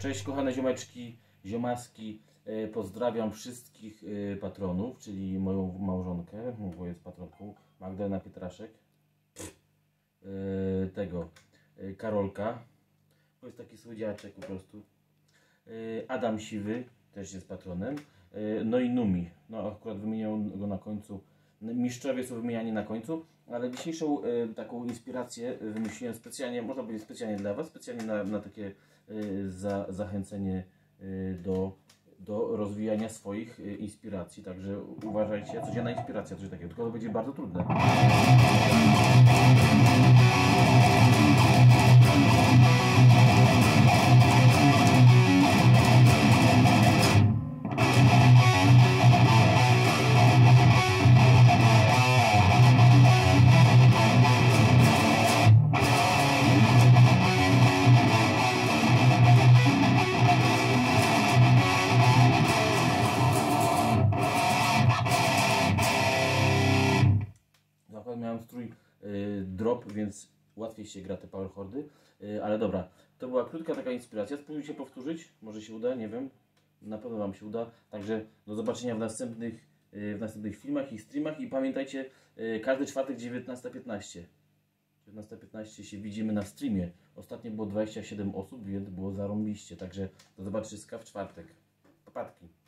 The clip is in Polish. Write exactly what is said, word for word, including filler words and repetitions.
Cześć kochane ziomeczki, ziomaski, pozdrawiam wszystkich patronów, czyli moją małżonkę, bo jest patronką, Magdalena Pietraszek, tego, Karolka, to jest taki słodziaczek po prostu, Adam Siwy też jest patronem, no i Numi, no akurat wymieniam go na końcu, mistrzowie są wymieniani na końcu, ale dzisiejszą taką inspirację wymyśliłem specjalnie, można powiedzieć specjalnie dla Was, specjalnie na, na takie za, zachęcenie do, do rozwijania swoich inspiracji, także uważajcie, codzienna inspiracja, coś takiego, tylko to będzie bardzo trudne. Miałem strój y, drop, więc łatwiej się gra te power chordy, y, ale dobra, to była krótka taka inspiracja, spróbujcie powtórzyć, może się uda, nie wiem, na pewno Wam się uda, także do zobaczenia w następnych, y, w następnych filmach i streamach i pamiętajcie, y, każdy czwartek dziewiętnasta piętnaście, dziewiętnasta piętnaście się widzimy na streamie, ostatnio było dwadzieścia siedem osób, więc było zarąbiście, także do zobaczyska w czwartek, popatki.